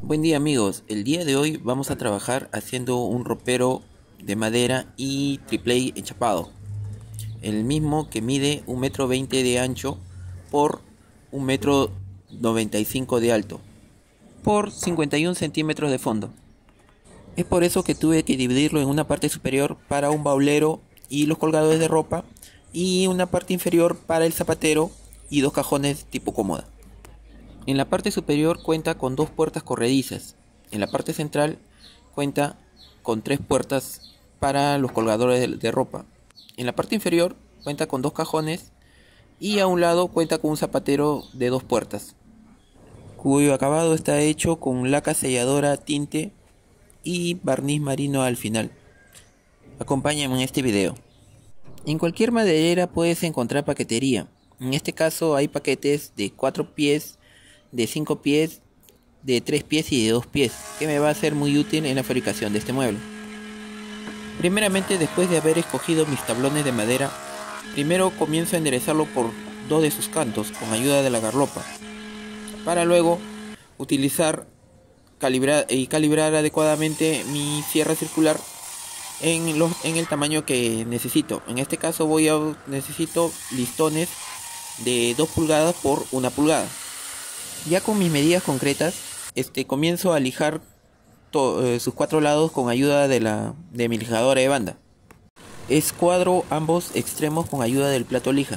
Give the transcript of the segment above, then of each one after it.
Buen día amigos, el día de hoy vamos a trabajar haciendo un ropero de madera y tripley enchapado, el mismo que mide 1,20 m de ancho por 1,95 m de alto por 51 centímetros de fondo. Es por eso que tuve que dividirlo en una parte superior para un baulero y los colgadores de ropa y una parte inferior para el zapatero y dos cajones tipo cómoda. En la parte superior cuenta con dos puertas corredizas. En la parte central cuenta con tres puertas para los colgadores de ropa. En la parte inferior cuenta con dos cajones y a un lado cuenta con un zapatero de dos puertas, cuyo acabado está hecho con laca selladora, tinte y barniz marino al final. Acompáñenme en este video. En cualquier maderera puedes encontrar paquetería. En este caso hay paquetes de 4 pies, de 5 pies, de 3 pies y de 2 pies, que me va a ser muy útil en la fabricación de este mueble. Primeramente, después de haber escogido mis tablones de madera, primero comienzo a enderezarlo por dos de sus cantos con ayuda de la garlopa, para luego utilizar calibrar adecuadamente mi sierra circular en el tamaño que necesito. En este caso necesito listones de 2 pulgadas por 1 pulgada. Ya con mis medidas concretas, comienzo a lijar sus 4 lados con ayuda de mi lijadora de banda. Escuadro ambos extremos con ayuda del plato lija.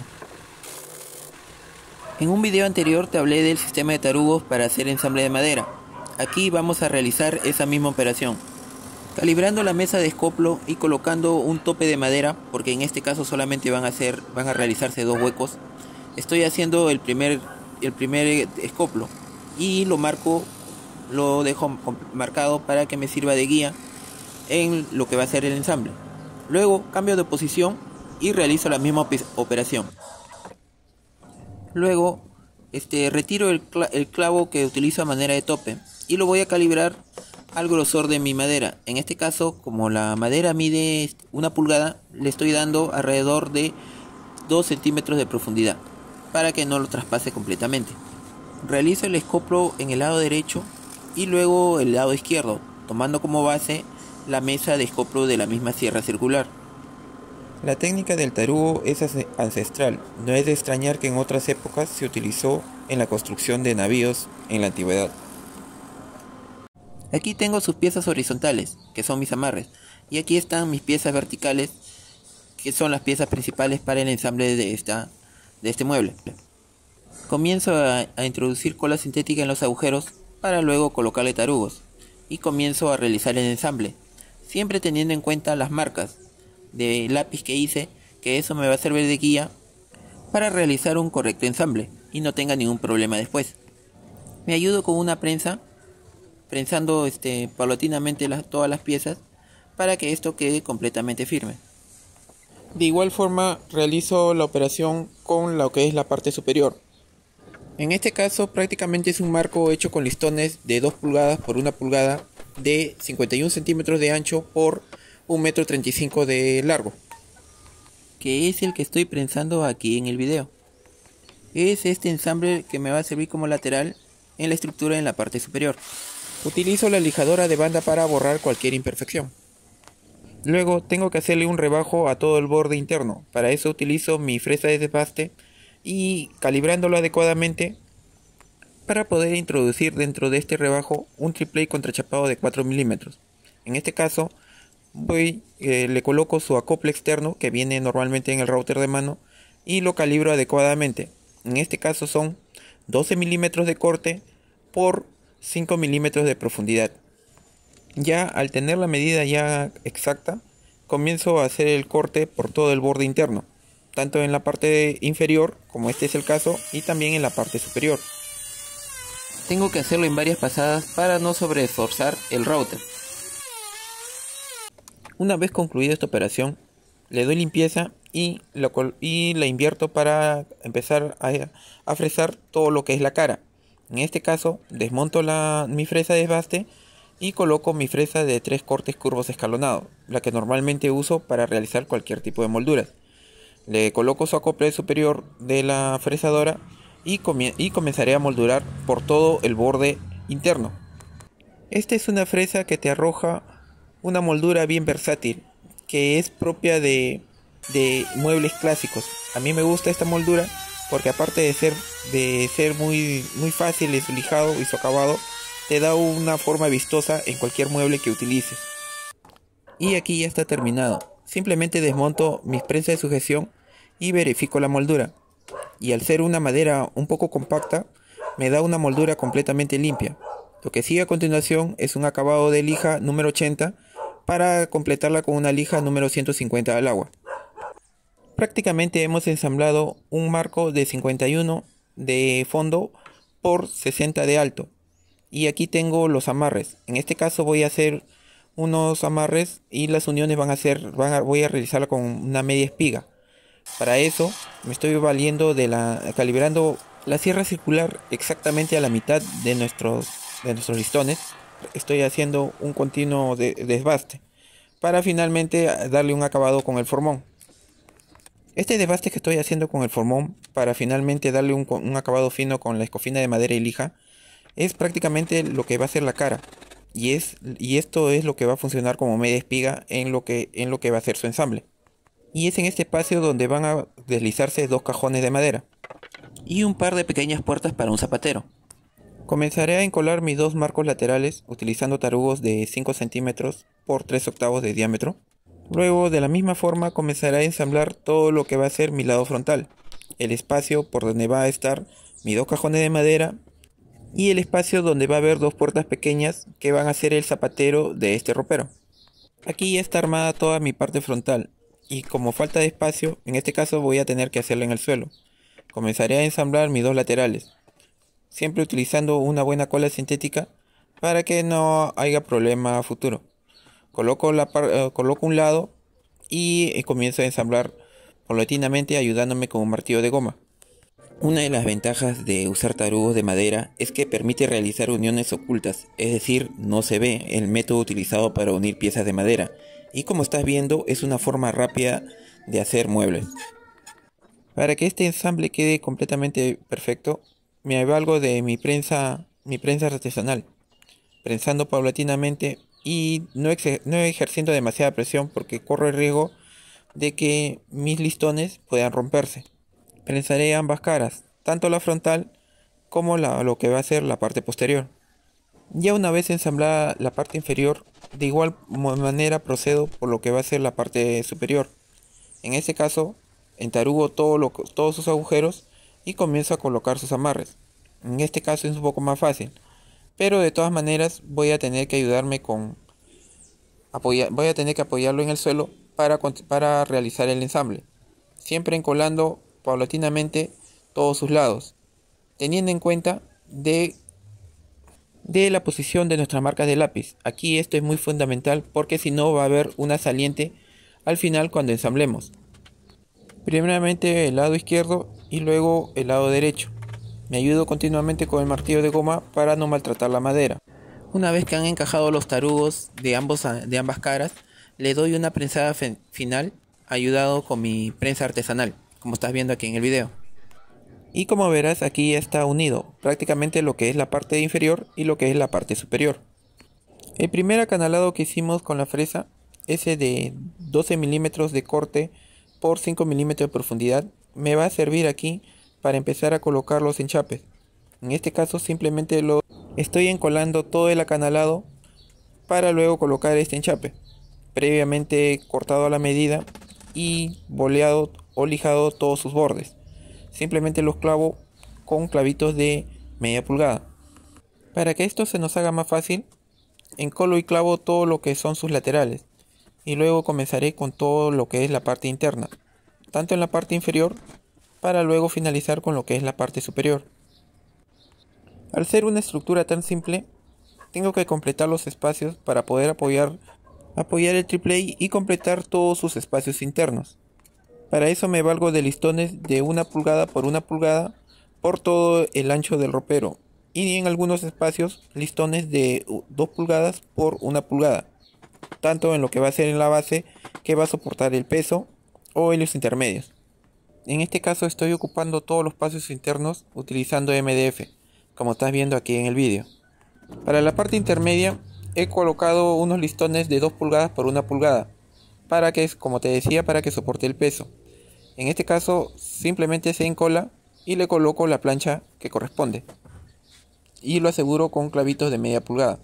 En un video anterior te hablé del sistema de tarugos para hacer ensamble de madera. Aquí vamos a realizar esa misma operación, calibrando la mesa de escoplo y colocando un tope de madera, porque en este caso solamente van a realizarse 2 huecos. Estoy haciendo el primer escoplo y lo dejo marcado para que me sirva de guía en lo que va a ser el ensamble. Luego cambio de posición y realizo la misma operación. Luego retiro el clavo que utilizo a manera de tope y lo voy a calibrar al grosor de mi madera. En este caso, como la madera mide 1 pulgada, le estoy dando alrededor de 2 centímetros de profundidad para que no lo traspase completamente. Realizo el escoplo en el lado derecho y luego el lado izquierdo, tomando como base la mesa de escoplo de la misma sierra circular. La técnica del tarugo es ancestral. No es de extrañar que en otras épocas se utilizó en la construcción de navíos en la antigüedad. Aquí tengo sus piezas horizontales, que son mis amarres, y aquí están mis piezas verticales, que son las piezas principales para el ensamble de este mueble. Comienzo a introducir cola sintética en los agujeros para luego colocarle tarugos y comienzo a realizar el ensamble, siempre teniendo en cuenta las marcas de lápiz que hice, que eso me va a servir de guía para realizar un correcto ensamble y no tenga ningún problema después. Me ayudo con una prensa, prensando paulatinamente todas las piezas para que esto quede completamente firme. De igual forma realizo la operación con lo que es la parte superior. En este caso prácticamente es un marco hecho con listones de 2 pulgadas por 1 pulgada de 51 centímetros de ancho por 1,35 m de largo, que es el que estoy prensando aquí en el video. Es este ensamble que me va a servir como lateral en la estructura en la parte superior. Utilizo la lijadora de banda para borrar cualquier imperfección. Luego tengo que hacerle un rebajo a todo el borde interno. Para eso utilizo mi fresa de desbaste y calibrándolo adecuadamente para poder introducir dentro de este rebajo un tripley contrachapado de 4 milímetros. En este caso le coloco su acople externo que viene normalmente en el router de mano y lo calibro adecuadamente. En este caso son 12 milímetros de corte por 5 milímetros de profundidad. Ya al tener la medida ya exacta, comienzo a hacer el corte por todo el borde interno, tanto en la parte inferior, como este es el caso, y también en la parte superior. Tengo que hacerlo en varias pasadas para no sobreesforzar el router. Una vez concluida esta operación, le doy limpieza y la invierto para empezar a fresar todo lo que es la cara. En este caso, desmonto mi fresa de desbaste y coloco mi fresa de 3 cortes curvos escalonados, la que normalmente uso para realizar cualquier tipo de molduras. Le coloco su acople superior de la fresadora y comenzaré a moldurar por todo el borde interno. Esta es una fresa que te arroja una moldura bien versátil, que es propia de muebles clásicos. A mí me gusta esta moldura porque aparte de ser muy fácil en su lijado y su acabado, te da una forma vistosa en cualquier mueble que utilices. Y aquí ya está terminado. Simplemente desmonto mis prensas de sujeción y verifico la moldura. Y al ser una madera un poco compacta, me da una moldura completamente limpia. Lo que sigue a continuación es un acabado de lija número 80 para completarla con una lija número 150 al agua. Prácticamente hemos ensamblado un marco de 51 de fondo por 60 de alto. Y aquí tengo los amarres. En este caso voy a hacer unos amarres y las uniones voy a realizarla con una media espiga. Para eso me estoy valiendo calibrando la sierra circular exactamente a la mitad de nuestros listones. Estoy haciendo un continuo desbaste para finalmente darle un acabado con el formón. Este desbaste que estoy haciendo con el formón para finalmente darle un acabado fino con la escofina de madera y lija es prácticamente lo que va a ser la cara. Y esto es lo que va a funcionar como media espiga en lo que va a ser su ensamble. Y es en este espacio donde van a deslizarse dos cajones de madera y un par de pequeñas puertas para un zapatero. Comenzaré a encolar mis dos marcos laterales utilizando tarugos de 5 centímetros por 3/8 de diámetro. Luego, de la misma forma, comenzaré a ensamblar todo lo que va a ser mi lado frontal, el espacio por donde va a estar mis dos cajones de madera y el espacio donde va a haber dos puertas pequeñas que van a ser el zapatero de este ropero. Aquí ya está armada toda mi parte frontal y como falta de espacio, en este caso voy a tener que hacerlo en el suelo. Comenzaré a ensamblar mis dos laterales, siempre utilizando una buena cola sintética para que no haya problema a futuro. Coloco un lado y comienzo a ensamblar paulatinamente ayudándome con un martillo de goma. Una de las ventajas de usar tarugos de madera es que permite realizar uniones ocultas, es decir, no se ve el método utilizado para unir piezas de madera, y como estás viendo es una forma rápida de hacer muebles. Para que este ensamble quede completamente perfecto, me valgo de mi prensa artesanal, prensando paulatinamente y no ejerciendo demasiada presión porque corro el riesgo de que mis listones puedan romperse. Prensaré ambas caras, tanto la frontal como lo que va a ser la parte posterior. Ya una vez ensamblada la parte inferior, de igual manera procedo por lo que va a ser la parte superior. En este caso, entarugo todos sus agujeros y comienzo a colocar sus amarres. En este caso es un poco más fácil, pero de todas maneras voy a tener que voy a tener que apoyarlo en el suelo para realizar el ensamble, siempre encolando paulatinamente todos sus lados, teniendo en cuenta de la posición de nuestras marcas de lápiz. Aquí esto es muy fundamental porque si no va a haber una saliente al final cuando ensamblemos. Primeramente el lado izquierdo y luego el lado derecho. Me ayudo continuamente con el martillo de goma para no maltratar la madera. Una vez que han encajado los tarugos de ambas caras, le doy una prensada final ayudado con mi prensa artesanal, como estás viendo aquí en el video. Y como verás, aquí ya está unido prácticamente lo que es la parte inferior y lo que es la parte superior. El primer acanalado que hicimos con la fresa, ese de 12 milímetros de corte por 5 milímetros de profundidad, me va a servir aquí para empezar a colocar los enchapes. En este caso simplemente lo estoy encolando todo el acanalado para luego colocar este enchape, previamente cortado a la medida y boleado o lijado todos sus bordes. Simplemente los clavo con clavitos de media pulgada. Para que esto se nos haga más fácil, encolo y clavo todo lo que son sus laterales y luego comenzaré con todo lo que es la parte interna, tanto en la parte inferior para luego finalizar con lo que es la parte superior. Al ser una estructura tan simple, tengo que completar los espacios para poder apoyar el triple y completar todos sus espacios internos. Para eso me valgo de listones de 1 pulgada por 1 pulgada por todo el ancho del ropero y en algunos espacios listones de 2 pulgadas por 1 pulgada, tanto en lo que va a ser en la base que va a soportar el peso o en los intermedios. En este caso estoy ocupando todos los espacios internos utilizando MDF, como estás viendo aquí en el vídeo. Para la parte intermedia he colocado unos listones de 2 pulgadas por 1 pulgada, para que, como te decía, para que soporte el peso. En este caso simplemente se encola y le coloco la plancha que corresponde y lo aseguro con clavitos de media pulgada.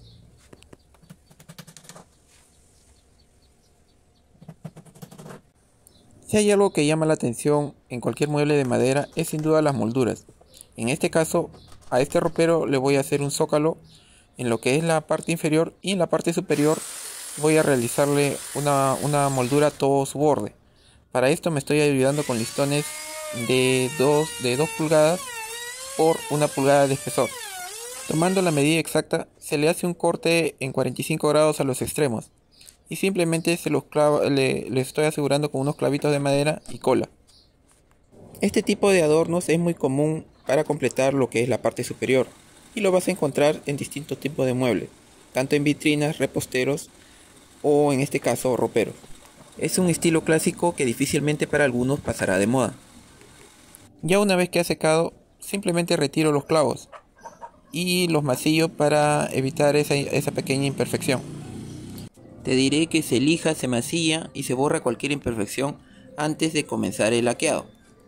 Si hay algo que llama la atención en cualquier mueble de madera es sin duda las molduras. En este caso a este ropero le voy a hacer un zócalo en lo que es la parte inferior, y en la parte superior voy a realizarle una moldura a todo su borde. Para esto me estoy ayudando con listones de 2 pulgadas por 1 pulgada de espesor. Tomando la medida exacta se le hace un corte en 45 grados a los extremos y simplemente se los le estoy asegurando con unos clavitos de madera y cola. Este tipo de adornos es muy común para completar lo que es la parte superior y lo vas a encontrar en distintos tipos de muebles, tanto en vitrinas, reposteros o en este caso roperos. Es un estilo clásico que difícilmente para algunos pasará de moda. Ya una vez que ha secado, simplemente retiro los clavos y los masillo para evitar esa pequeña imperfección. Te diré que se lija, se masilla y se borra cualquier imperfección antes de comenzar el laqueado.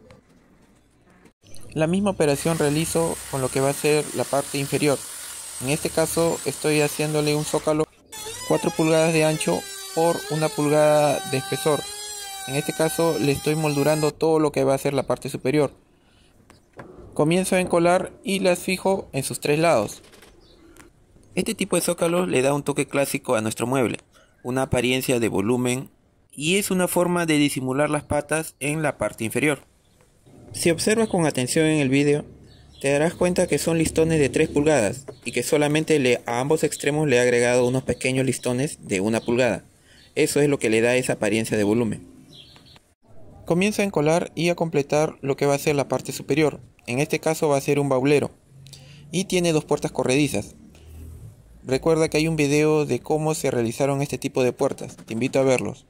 La misma operación realizo con lo que va a ser la parte inferior. En este caso estoy haciéndole un zócalo 4 pulgadas de ancho por 1 pulgada de espesor. En este caso le estoy moldurando todo lo que va a ser la parte superior. Comienzo a encolar y las fijo en sus 3 lados. Este tipo de zócalo le da un toque clásico a nuestro mueble, una apariencia de volumen, y es una forma de disimular las patas en la parte inferior. Si observas con atención en el vídeo, te darás cuenta que son listones de 3 pulgadas y que solamente a ambos extremos le he agregado unos pequeños listones de 1 pulgada. Eso es lo que le da esa apariencia de volumen. Comienzo a encolar y a completar lo que va a ser la parte superior. En este caso va a ser un baulero y tiene 2 puertas corredizas. Recuerda que hay un video de cómo se realizaron este tipo de puertas, te invito a verlos.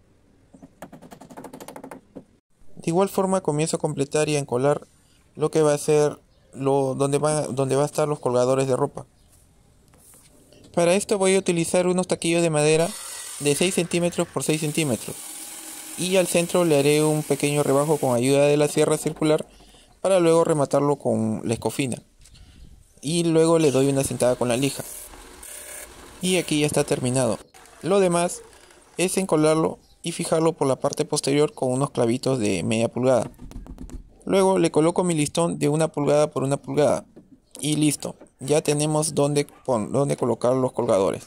De igual forma comienzo a completar y a encolar lo que va a ser donde va a estar los colgadores de ropa. Para esto voy a utilizar unos taquillos de madera de 6 centímetros por 6 centímetros y al centro le haré un pequeño rebajo con ayuda de la sierra circular para luego rematarlo con la escofina y luego le doy una sentada con la lija y aquí ya está terminado. Lo demás es encolarlo y fijarlo por la parte posterior con unos clavitos de media pulgada. Luego le coloco mi listón de 1 pulgada por 1 pulgada y listo, ya tenemos donde colocar los colgadores.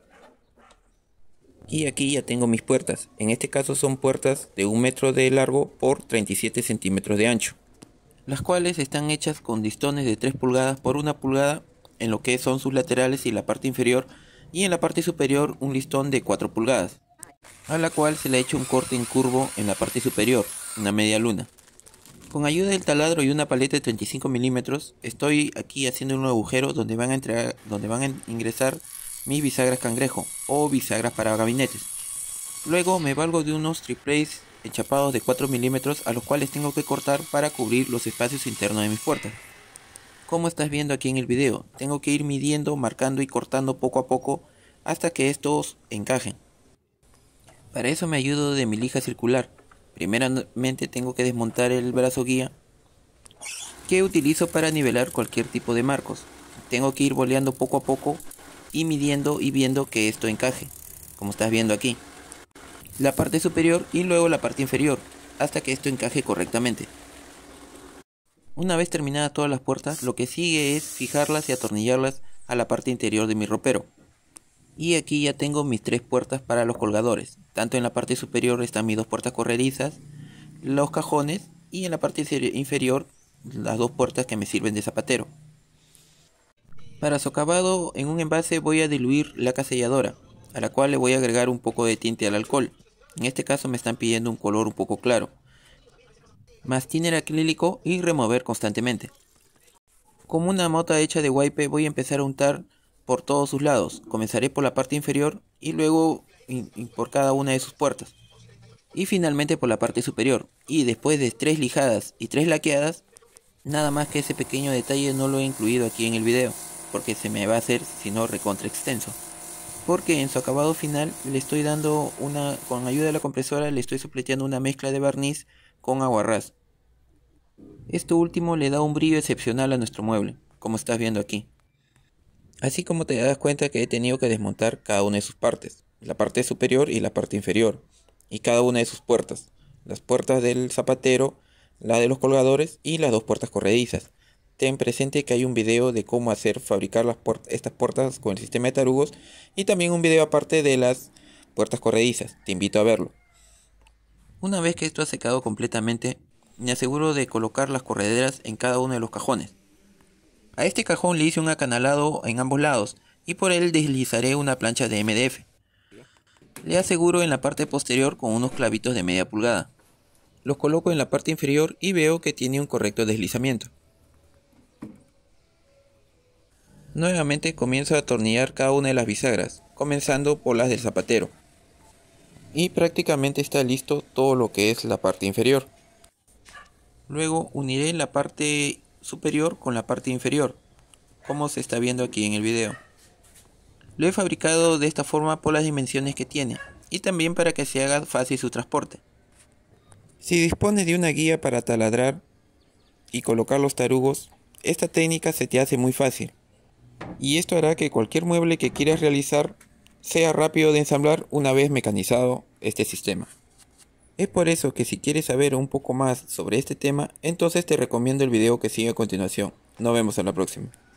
Y aquí ya tengo mis puertas. En este caso son puertas de 1 metro de largo por 37 centímetros de ancho, las cuales están hechas con listones de 3 pulgadas por 1 pulgada en lo que son sus laterales y la parte inferior, y en la parte superior un listón de 4 pulgadas, a la cual se le ha hecho un corte en curvo en la parte superior, una media luna. Con ayuda del taladro y una paleta de 35 milímetros estoy aquí haciendo un agujero donde van a ingresar mis bisagras cangrejo o bisagras para gabinetes. Luego me valgo de unos triplays enchapados de 4 milímetros a los cuales tengo que cortar para cubrir los espacios internos de mis puertas. Como estás viendo aquí en el video, tengo que ir midiendo, marcando y cortando poco a poco hasta que estos encajen. Para eso me ayudo de mi lija circular. Primeramente tengo que desmontar el brazo guía que utilizo para nivelar cualquier tipo de marcos. Tengo que ir boleando poco a poco y midiendo y viendo que esto encaje, como estás viendo aquí. La parte superior y luego la parte inferior, hasta que esto encaje correctamente. Una vez terminadas todas las puertas, lo que sigue es fijarlas y atornillarlas a la parte interior de mi ropero. Y aquí ya tengo mis 3 puertas para los colgadores. Tanto en la parte superior están mis 2 puertas corredizas, los cajones, y en la parte inferior las 2 puertas que me sirven de zapatero. Para socavado en un envase voy a diluir laca selladora, a la cual le voy a agregar un poco de tinte al alcohol. En este caso me están pidiendo un color un poco claro. Más thinner acrílico y remover constantemente. Como una mota hecha de wipe voy a empezar a untar por todos sus lados. Comenzaré por la parte inferior y luego por cada una de sus puertas. Y finalmente por la parte superior. Y después de 3 lijadas y 3 laqueadas, nada más que ese pequeño detalle no lo he incluido aquí en el video. porque se me va a hacer si no recontra extenso. Porque en su acabado final le estoy dando con ayuda de la compresora le estoy sopleteando una mezcla de barniz con aguarrás. Esto último le da un brillo excepcional a nuestro mueble, como estás viendo aquí. Así como te das cuenta que he tenido que desmontar cada una de sus partes, la parte superior y la parte inferior, y cada una de sus puertas, las puertas del zapatero, la de los colgadores y las dos puertas corredizas. Ten presente que hay un video de cómo fabricar estas puertas con el sistema de tarugos y también un video aparte de las puertas corredizas, te invito a verlo. Una vez que esto ha secado completamente, me aseguro de colocar las correderas en cada uno de los cajones. A este cajón le hice un acanalado en ambos lados y por él deslizaré una plancha de MDF. Le aseguro en la parte posterior con unos clavitos de media pulgada. Los coloco en la parte inferior y veo que tiene un correcto deslizamiento. Nuevamente comienzo a atornillar cada una de las bisagras, comenzando por las del zapatero. Y prácticamente está listo todo lo que es la parte inferior. Luego uniré la parte superior con la parte inferior, como se está viendo aquí en el video. Lo he fabricado de esta forma por las dimensiones que tiene y también para que se haga fácil su transporte. Si dispones de una guía para taladrar y colocar los tarugos, esta técnica se te hace muy fácil. Y esto hará que cualquier mueble que quieras realizar sea rápido de ensamblar una vez mecanizado este sistema. Es por eso que si quieres saber un poco más sobre este tema, entonces te recomiendo el video que sigue a continuación. Nos vemos en la próxima.